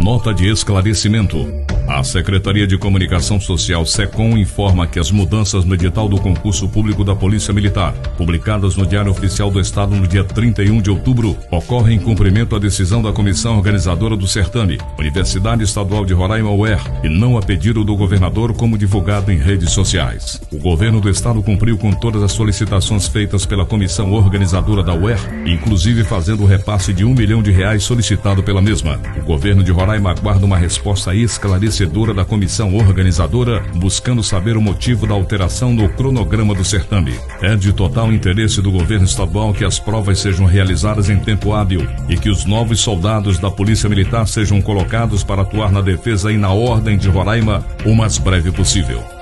Nota de esclarecimento. A Secretaria de Comunicação Social SECOM informa que as mudanças no edital do concurso público da Polícia Militar, publicadas no Diário Oficial do Estado no dia 31 de outubro, ocorrem em cumprimento à decisão da comissão organizadora do certame, Universidade Estadual de Roraima UER, e não a pedido do governador, como divulgado em redes sociais. O governo do estado cumpriu com todas as solicitações feitas pela comissão organizadora da UER, inclusive fazendo o repasse de R$1 milhão solicitado pela mesma. O governo de Roraima aguarda uma resposta esclarecedora da comissão organizadora, buscando saber o motivo da alteração no cronograma do certame. É de total interesse do governo estadual que as provas sejam realizadas em tempo hábil e que os novos soldados da Polícia Militar sejam colocados para atuar na defesa e na ordem de Roraima o mais breve possível.